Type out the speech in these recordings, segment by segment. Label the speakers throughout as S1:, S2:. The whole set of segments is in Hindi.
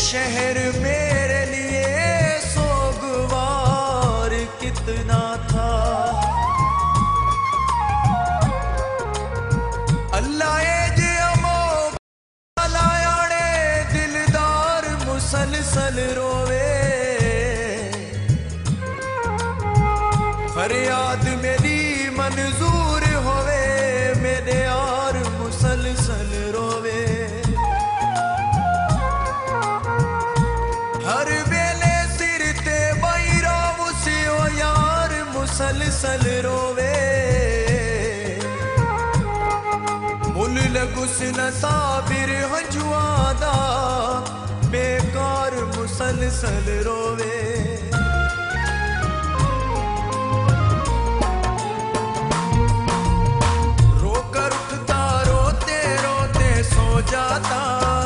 S1: शहर मेरे लिए सोगवार कितना था। अल्लाह जे अमो लायाने दिलदार मुसलसल रोवे। फरियाद मेरी मंजूर होवे, मेरे यार मुसलसल रोवे। हर वेले सिर ते बैरा मुसियो यार मुसलसल रोवे। मुल लगुस न साबिर हंजुआदा बेकार मुसलसल रोवे। जाता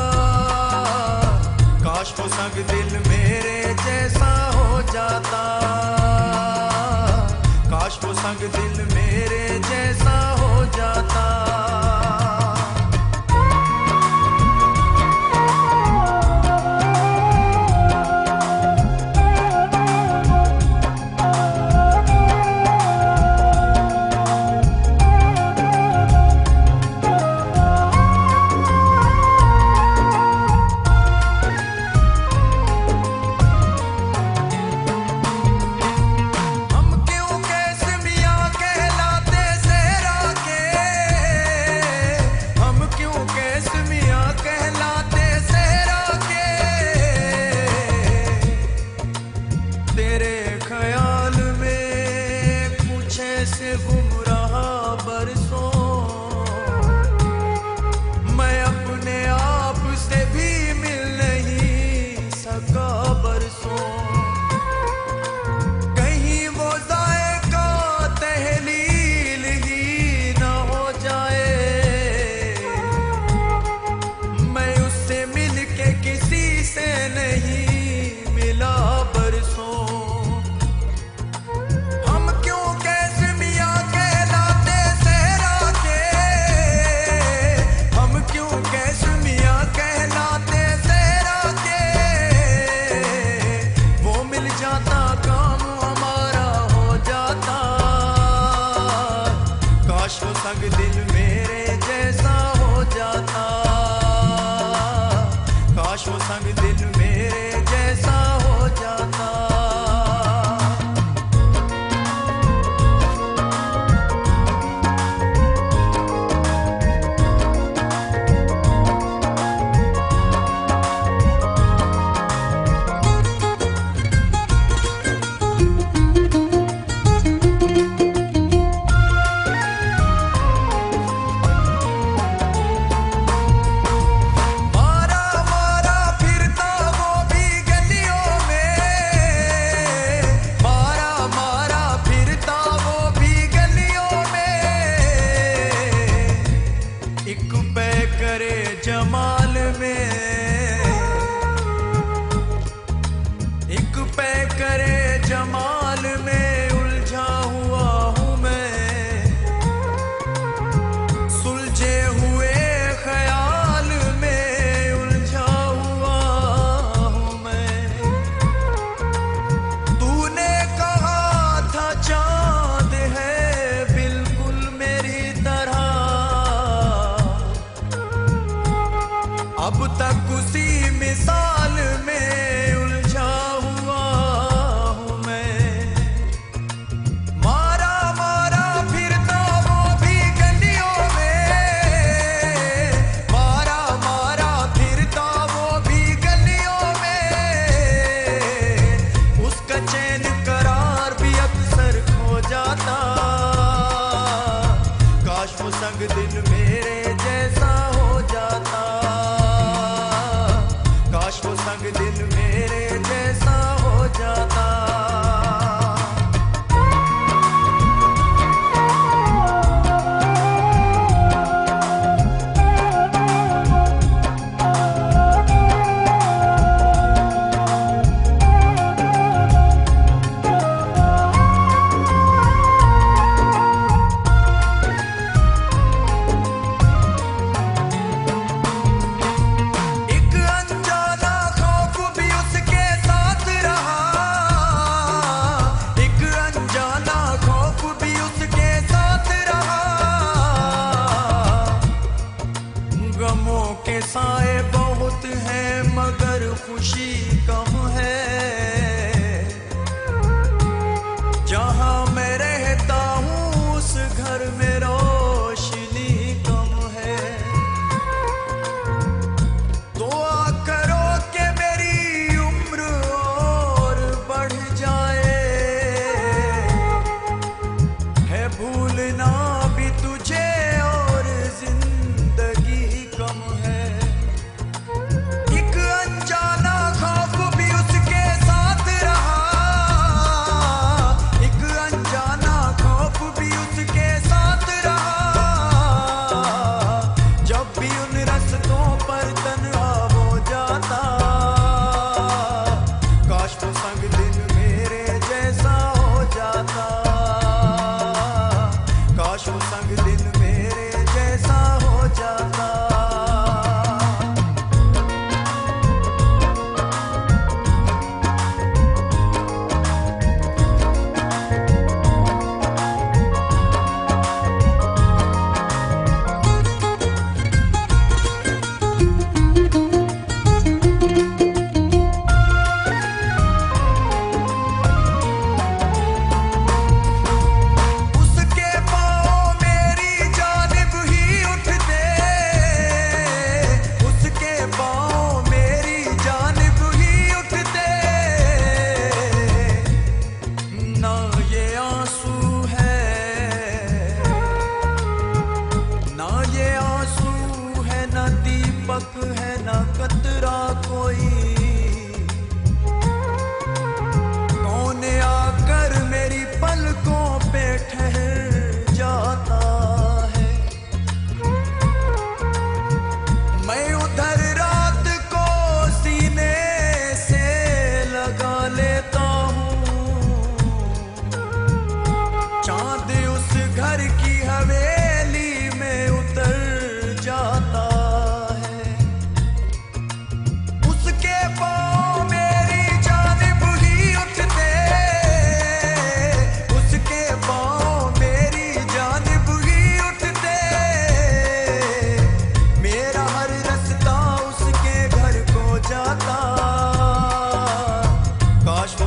S1: काश वो संग दिल मेरे जैसा हो जाता। काश वो संग दिल मेरे जैसा हो जाता। अब तक उसी मिसाल में उलझा हुआ हूँ मैं। मारा मारा फिरता वो भी गलियों में, मारा मारा फिरता वो भी गलियों में। उसका चैन करार भी अक्सर खो जाता। काश वो संग दिल मेरे जैसा हो जाता। काश वो संग दिल मेरे जैसा हो जाता।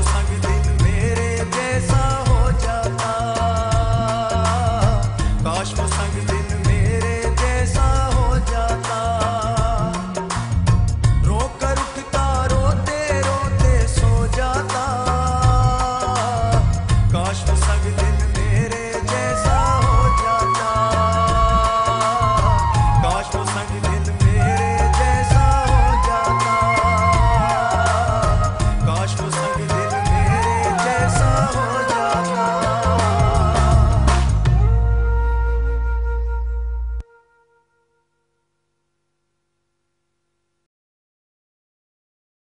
S1: संग दे